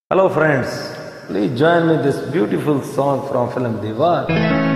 Hello friends, please join me this beautiful song from film दीवार।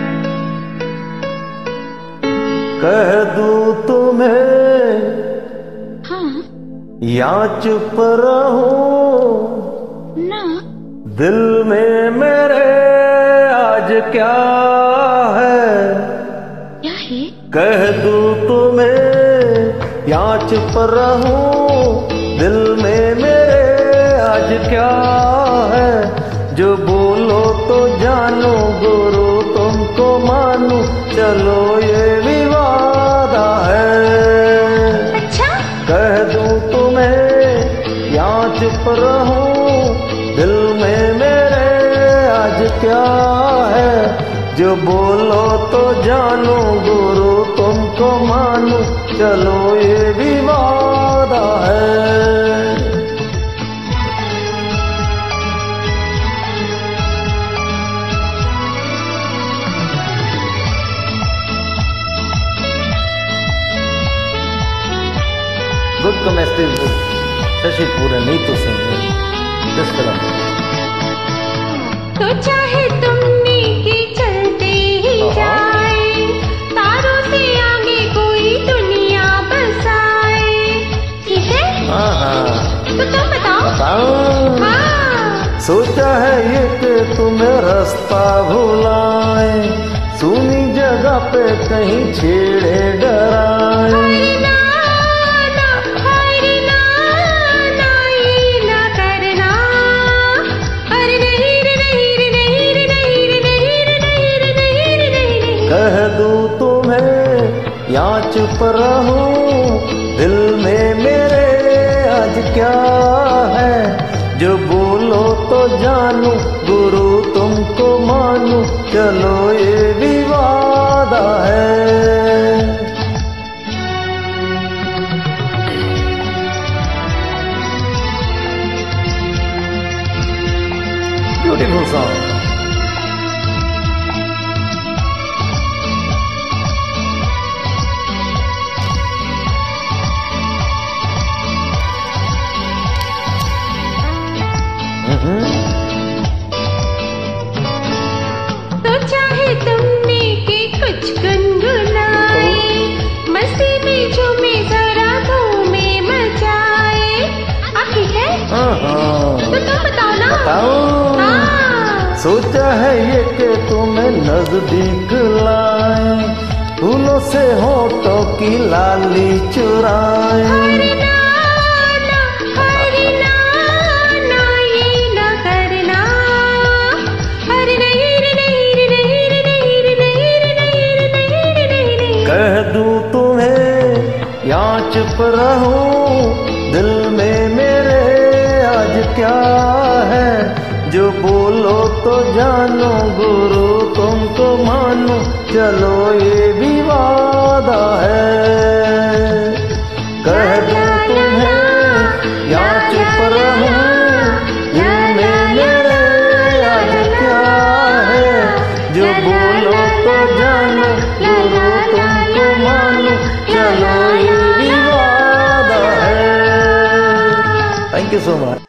कह दूं तुम्हें हाँ या चुप रहूं ना, दिल में मेरे आज क्या है। क्या है? कह दूं तुम्हें या चुप रहूं दिल में मेरे आज क्या है। जो बोलो तो जानो गुरु तुमको मानू, चलो ये विवादा है। अच्छा? कह दूं तुम्हें या चुप रहूं दिल में मेरे आज क्या है। जो बोलो तो जानो गुरु तुमको मानू, चलो ये विवादा है। Good chemistry with Shashi Kapoor and Neetu Singh in this film. तो चाहे तुमने की चलते ही जाए, तारों से आगे कोई दुनिया बसाए, ठीक है? हाँ तो तुम बताओ। हाँ। सोचा है ये कि तुम्हें रास्ता भुलाए, सुनी जगह पे कहीं छेड़े डराए। कह दूं तुम्हें या चुप रहूं दिल में मेरे आज क्या है। जो बोलो तो जानू गुरु तुमको मानू, चलो ये विवादा है। Beautiful song. तो चाहे तुमने के कुछ गुनगुनाए, मस्ती में झूमे जरा धूमे मचाए, आप ठीक है? तो तुम बताओ ना। बताओ। हाँ। सोचा है ये कि तुम्हें नजदीक लाए, फूलों से होठों की लाली चुराए। कह दूं तुम्हें या चुप रहूं दिल में मेरे आज क्या है। जो बोलो तो जानो गुरु तुमको मानू, चलो ये विवादा है। कह दूं तुम्हें या चुप रहूं दिल में मेरे आज क्या है। जो बोलो तो जानो गुरु तुमको मानू, चलो ये विवादा है। Thank you so much.